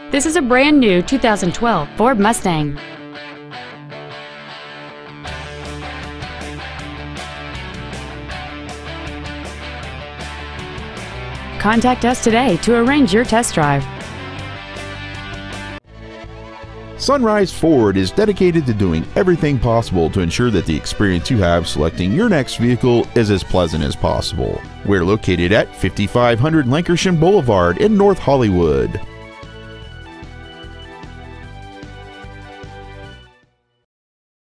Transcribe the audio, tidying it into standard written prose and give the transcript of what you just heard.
This is a brand new 2012 Ford Mustang. Contact us today to arrange your test drive. Sunrise Ford is dedicated to doing everything possible to ensure that the experience you have selecting your next vehicle is as pleasant as possible. We're located at 5500 Lankershim Boulevard in North Hollywood.